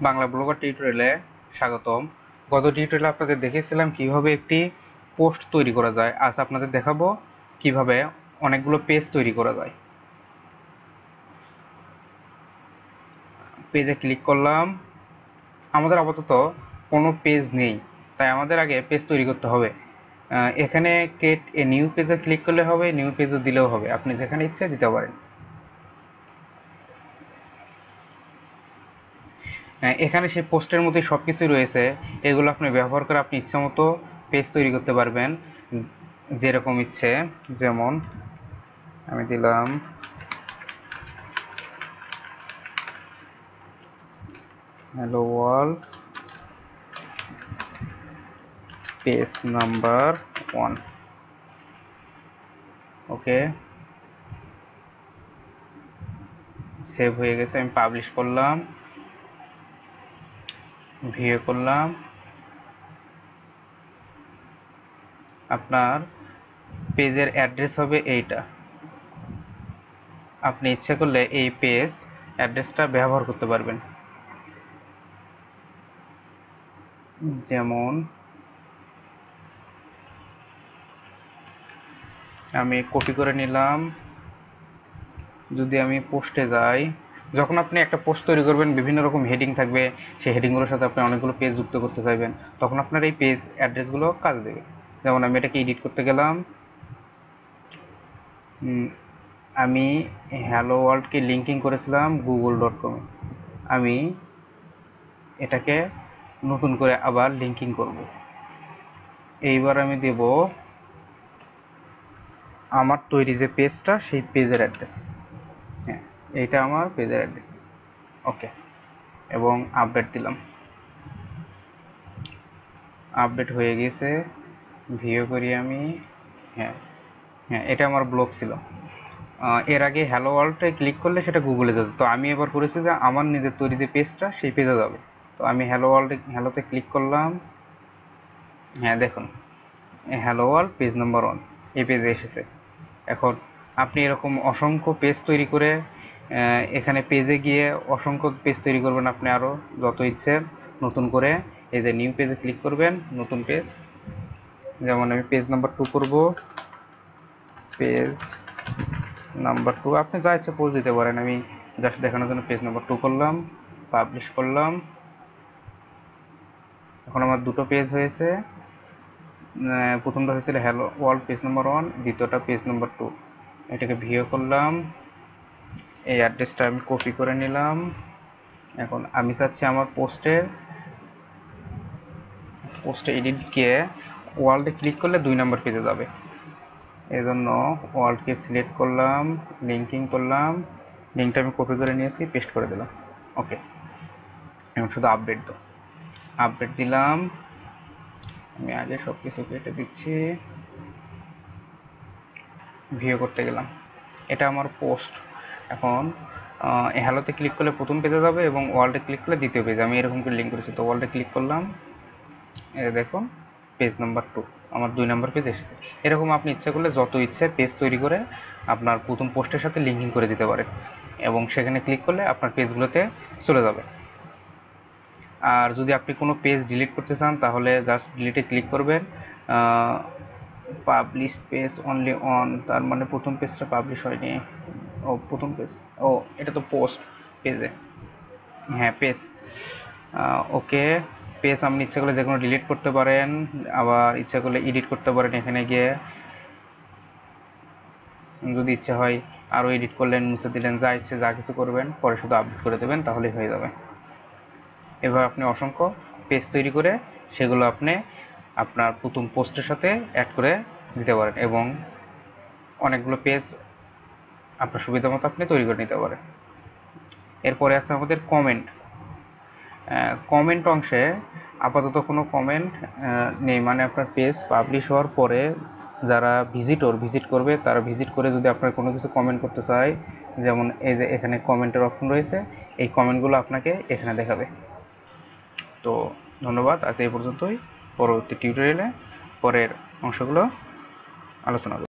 Bangla blogger টিউটোরিয়ালে স্বাগতম। গত টিউটোরিয়ালে আপনাদের দেখিয়েছিলাম কিভাবে একটি পোস্ট তৈরি করা যায়। আজ আপনাদের দেখাবো কিভাবে অনেকগুলো পেজ তৈরি করা যায়। পেজে ক্লিক করলাম। আমাদের আপাতত কোনো পেজ নেই, তাই আমাদের আগে পেজ তৈরি করতে হবে। এখানে ক্রিয়েট এ নিউ পেজে ক্লিক করলে হবে, নিউ পেজও দিলেও হবে, আপনি যেখানে ইচ্ছে দিতে পারেন। এখানে সেই পোস্টের মধ্যে সবকিছু রয়েছে, এগুলো আপনি ব্যবহার করে আপনি ইচ্ছা মতো পেজ তৈরি করতে পারবেন যেরকম ইচ্ছে। যেমন আমি দিলাম hello world page number 1। Okay, save হয়ে গেছে। আমি পাবলিশ করলাম, ভিউ করলাম। আপনার পেজের অ্যাড্রেস হবে এইটা। আপনি ইচ্ছে করলে এই পেজ অ্যাড্রেসটা ব্যবহার করতে পারবেন। যেমন আমি কপি করে নিলাম। যদি আমি পোস্টে যাই, যখন আপনি একটা পোস্ট তৈরি করবেন বিভিন্ন রকম হেডিং থাকবে, সেই হেডিংগুলোর সাথে আপনি অনেকগুলো পেজ যুক্ত করতে চাইবেন, তখন আপনার এই পেজ অ্যাড্রেসগুলো কাজে দেবে। যেমন আমি এটাকে এডিট করতে গেলাম। আমি হ্যালো ওয়ার্ল্ডকে লিঙ্কিং করেছিলাম google.com। আমি এটাকে নতুন করে আবার লিঙ্কিং করব। এইবার আমি দেব আমার তৈরি যে পেজটা, সেই পেজের অ্যাড্রেস। হ্যাঁ, এইটা আমার পেজের অ্যাড্রেস। ওকে, এবং আপডেট দিলাম। আপডেট হয়ে গেছে, ভিউ করি আমি। হ্যাঁ হ্যাঁ, এটা আমার ব্লগ ছিল। এর আগে হ্যালো ওয়ার্ল্ডে ক্লিক করলে সেটা গুগলে যেত, তো আমি এবার করেছি যে আমার নিজের তৈরি যে পেজটা, সেই পেজে যাবে। তো আমি হ্যালোতে ক্লিক করলাম। হ্যাঁ দেখুন, হ্যালো ওয়ার্ল্ড পেজ নাম্বার 1 এই পেজে এসেছে। এখন আপনি এরকম অসংখ্য পেজ তৈরি করে এখানে পেজে গিয়ে অসংখ্য পেজ তৈরি করবেন আপনি, আরও যত ইচ্ছে নতুন করে। এই যে নিউ পেজে ক্লিক করবেন, নতুন পেজ। যেমন আমি পেজ নাম্বার 2 করব, পেজ নাম্বার 2। আপনি যা ইচ্ছে পোস্ট দিতে পারেন, আমি জাস্ট দেখানোর জন্য পেজ নাম্বার 2 করলাম, পাবলিশ করলাম। এখন আমার দুটো পেজ হয়েছে। প্রথমটা হয়েছিল হ্যালো ওয়ার্ল্ড পেজ নাম্বার 1, দ্বিতীয়টা পেজ নাম্বার 2। এটাকে ভিউ করলাম, এই অ্যাড্রেসটা আমি কপি করে নিলাম। এখন আমি চাচ্ছি আমার পোস্টে এডিট গিয়ে ওয়ার্ল্ডে ক্লিক করলে 2 নম্বর পেজে যাবে। এই জন্য ওয়ার্ল্ডকে সিলেক্ট করলাম, লিঙ্কিং করলাম, লিঙ্কটা আমি কপি করে নিয়েছি, পেস্ট করে দিলাম। ওকে, এখন শুধু আপডেট দাও। আপডেট দিলাম। আমি আগে সব কিছু কেটে দিচ্ছি, ভিউ করতে গেলাম। এটা আমার পোস্ট। এখন হ্যালোতে ক্লিক করলে প্রথম পেজে যাবে এবং ওয়ার্ল্ডে ক্লিক করলে দ্বিতীয় পেজে। আমি এরকম করে লিঙ্ক করেছি, তো ওয়ার্ল্ডে ক্লিক করলাম। দেখুন পেজ নাম্বার 2 আমার 2 নম্বর পেজ এসেছে। এরকম আপনি ইচ্ছা করলে যত ইচ্ছে পেজ তৈরি করে আপনার প্রথম পোস্টের সাথে লিঙ্কিং করে দিতে পারেন, এবং সেখানে ক্লিক করলে আপনার পেজগুলোতে চলে যাবে। আর যদি আপনি কোনো পেজ ডিলিট করতে চান, তাহলে জাস্ট ডিলিটে ক্লিক করবেন। পাবলিশ পেজ অনলি অন, তার মানে প্রথম পেজটা পাবলিশ হয়নি। ও প্রথম পেজ, ও এটা তো পোস্ট পেজে। হ্যাঁ পেজ। ওকে, পেজ আপনি ইচ্ছা করলে যে কোনো ডিলিট করতে পারেন, আবার ইচ্ছা করলে এডিট করতে পারেন। এখানে গিয়ে যদি ইচ্ছা হয় আরও এডিট করলেন, মুছে দিলেন, যা ইচ্ছে যা কিছু করবেন, পরে শুধু আপডেট করে দেবেন, তাহলেই হয়ে যাবে। এভাবে আপনি অসংখ্য পেজ তৈরি করে সেগুলো আপনি আপনার প্রথম পোস্টের সাথে অ্যাড করে দিতে পারেন, এবং অনেকগুলো পেজ আপনার সুবিধা মতো আপনি তৈরি করে নিতে পারেন। এরপরে আছে আমাদের কমেন্ট। কমেন্ট অংশে আপাতত কোনো কমেন্ট নেই, মানে আপনার পেজ পাবলিশ হওয়ার পরে যারা ভিজিট করবে, তারা ভিজিট করে যদি আপনার কোনো কিছু কমেন্ট করতে চায়, যেমন এই যে এখানে কমেন্টের অপশন রয়েছে, এই কমেন্টগুলো আপনাকে এখানে দেখাবে। তো ধন্যবাদ, আজ এই পর্যন্তই। পরবর্তী টিউটোরিয়ালে পরের অংশগুলো আলোচনা করব।